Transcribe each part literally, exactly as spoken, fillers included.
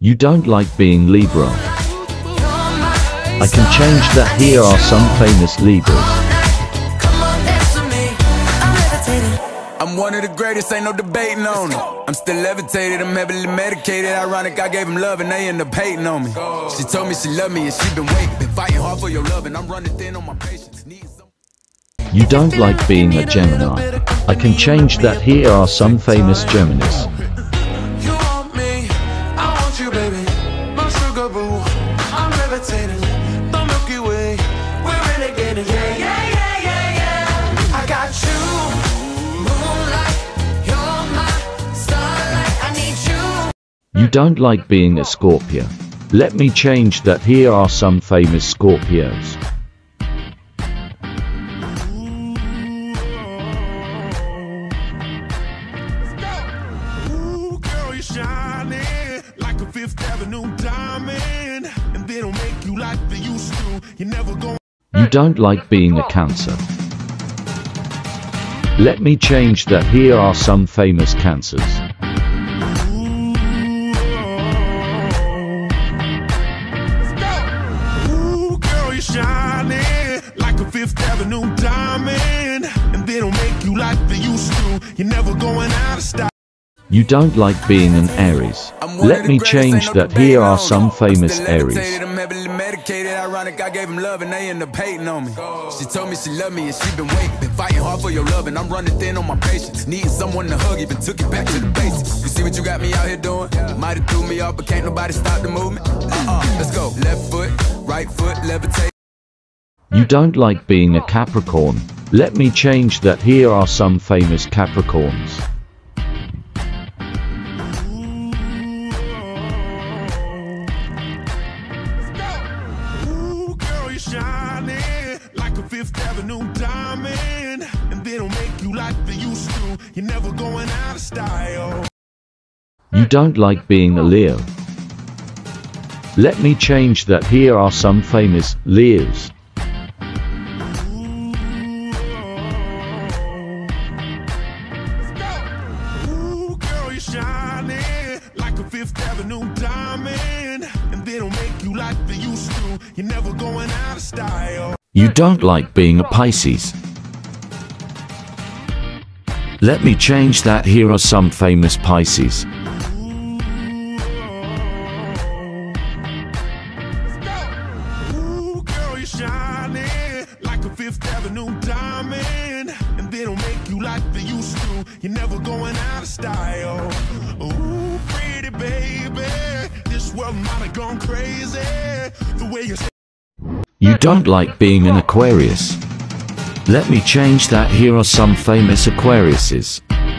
You don't like being Libra. I can change that. Here are some famous Libras. I'm one of the greatest, ain't no debating on it. I'm still levitated, I'm heavily medicated. Ironic, I gave him love and they end up hating on me. She told me she loved me and she been waiting. Been fighting hard for your love and I'm running thin on my patience. You don't like being a Gemini. I can change that. Here are some famous Geminis. You want me, I want you, baby. My sugar boo, I'm levitating. The Milky Way, we're renegading. Yeah, yeah, yeah, yeah, yeah. I got you, moonlight. You're my starlight. I need you. You don't like being a Scorpio. Let me change that. Here are some famous Scorpios. Shining like a Fifth Avenue diamond, and they don't make you like they used to. You never go. You don't like being a Cancer. Let me change that. Here are some famous Cancers. Ooh, girl, you're shining like a Fifth Avenue diamond, and they don't make you like they used to. You're never going out of style. You don't like being an Aries. Let me change that. Here are some famous Aries. I'm heavily medicated. Ironic, I gave him love and they end up hating on me. She told me she loved me and she been waiting. Been fighting hard for your love and I'm running thin on my patience. Needing someone to hug, even took it back to the basics. You see what you got me out here doing? Might have threw me off, but can't nobody stop the movement. Uh-uh, let's go. Left foot, right foot, levitate. You don't like being a Capricorn. Let me change that. Here are some famous Capricorns. Shining like a Fifth Avenue diamond, and they don't make you like they used to. You're never going out of style. You don't like being a Leo. Let me change that. Here are some famous Leos. Ooh, girl, you're shining like a Fifth Avenue diamond, and they don't make you like they used to. You're never going out of style. You don't like being a Pisces. Let me change that. Here are some famous Pisces. Ooh, girl, you're shining like a Fifth Avenue diamond, and they don't make you like they used to. You're never going out of style. Ooh, pretty baby, this world might have gone crazy. The way you're. You don't like being an Aquarius. Let me change that. Here are some famous Aquariuses.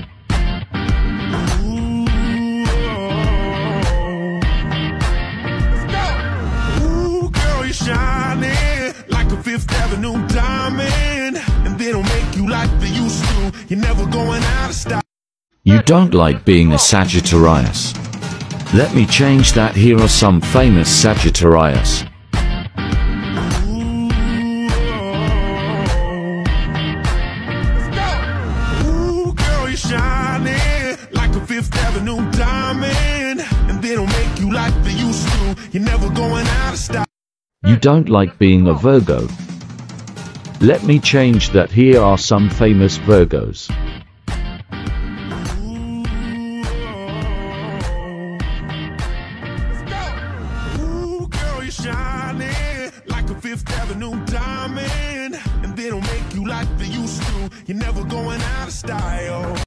Ooh, girl, you're shining like a Fifth Avenue diamond, and they don't make you like they used to. You're never going out of style. You don't like being a Sagittarius. Let me change that. Here are some famous Sagittarius. Shining like a Fifth Avenue diamond, and they don't make you like they used to. You're never going out of style. You don't like being a Virgo. Let me change that. Here are some famous Virgos. Ooh, girl, you're shining like a Fifth Avenue diamond, and they don't make you like they used to. You're never going out of style.